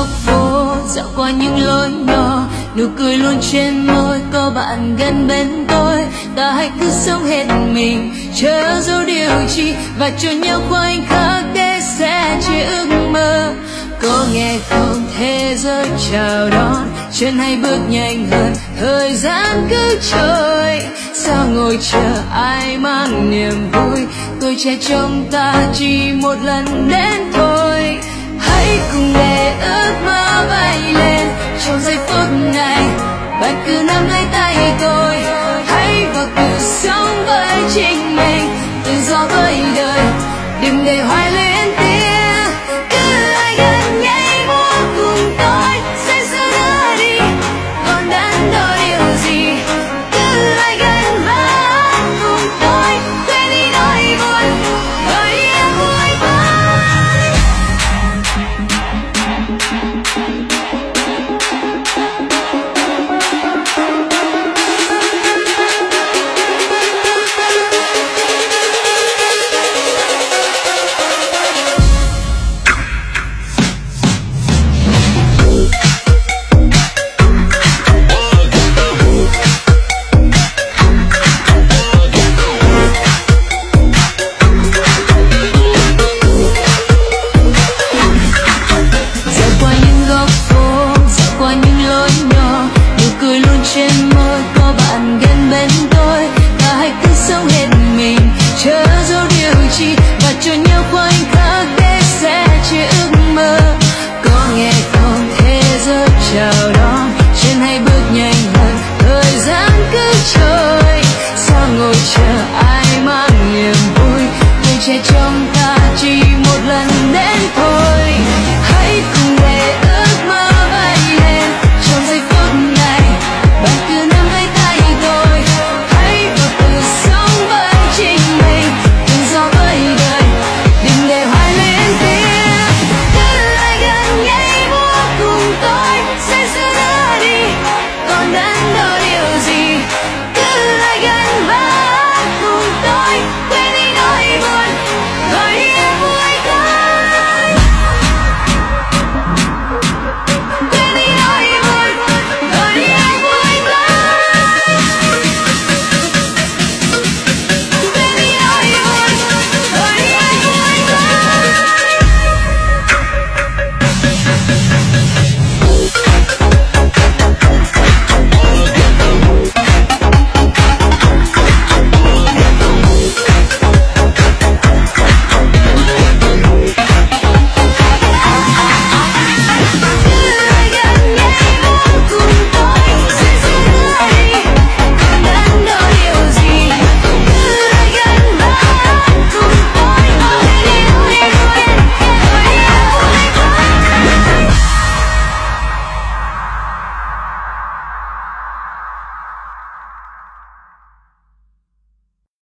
góc phố, dạo qua những lối nhỏ, nụ cười luôn trên môi. Có bạn gần bên tôi, ta hãy cứ sống hết mình, chớ giấu điều chi và cho nhau khoảnh khắc để sẽ chia ước mơ. Có nghe không, thế giới chào đón, chân hãy bước nhanh hơn, thời gian cứ trôi. Sao ngồi chờ ai mang niềm vui, tuổi trẻ trong ta chỉ một lần đến thôi. Hãy cùng để ước mơ bay lên trong giây phút này, bạn cứ nắm lấy tay tôi. Hãy vào cuộc sống với chính mình, tự do với đời, đừng để hoài lên tiếng. Cứ ai gần nhảy múa cùng tôi, sẽ giữ đưa đi, còn đắn đo điều gì. Cứ ai gần hát cùng tôi, quên đi nỗi buồn, gọi đi em vui vơi. Và cho nhau khoảnh khắc để sẽ chia ước mơ. Có nghe không, thế giới chào đón.